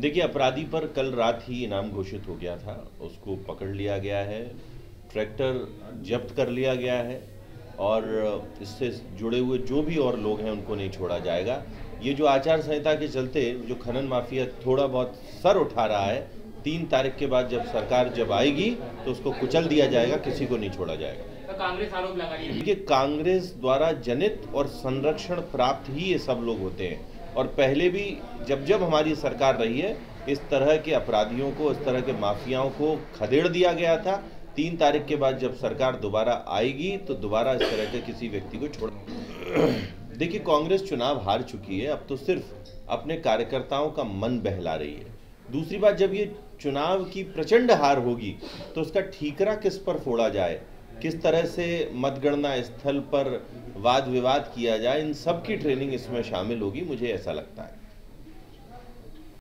देखिए, अपराधी पर कल रात ही इनाम घोषित हो गया था, उसको पकड़ लिया गया है, ट्रैक्टर जब्त कर लिया गया है और इससे जुड़े हुए जो भी और लोग हैं उनको नहीं छोड़ा जाएगा। ये जो आचार संहिता के चलते जो खनन माफिया थोड़ा बहुत सर उठा रहा है, 3 तारीख के बाद जब सरकार आएगी तो उसको कुचल दिया जाएगा, किसी को नहीं छोड़ा जाएगा। तो कांग्रेस आरोप लगा रही है। देखिए, कांग्रेस द्वारा जनित और संरक्षण प्राप्त ही ये सब लोग होते हैं और पहले भी जब हमारी सरकार रही है इस तरह के अपराधियों को, इस तरह के माफियाओं को खदेड़ दिया गया था। 3 तारीख के बाद जब सरकार दोबारा आएगी तो दोबारा इस तरह के किसी व्यक्ति को छोड़ देखिए, कांग्रेस चुनाव हार चुकी है, अब तो सिर्फ अपने कार्यकर्ताओं का मन बहला रही है। दूसरी बात, जब ये चुनाव की प्रचंड हार होगी तो उसका ठीकरा किस पर फोड़ा जाए, किस तरह से मतगणना स्थल पर वाद विवाद किया जाए, इन सब की ट्रेनिंग इसमें शामिल होगी, मुझे ऐसा लगता है।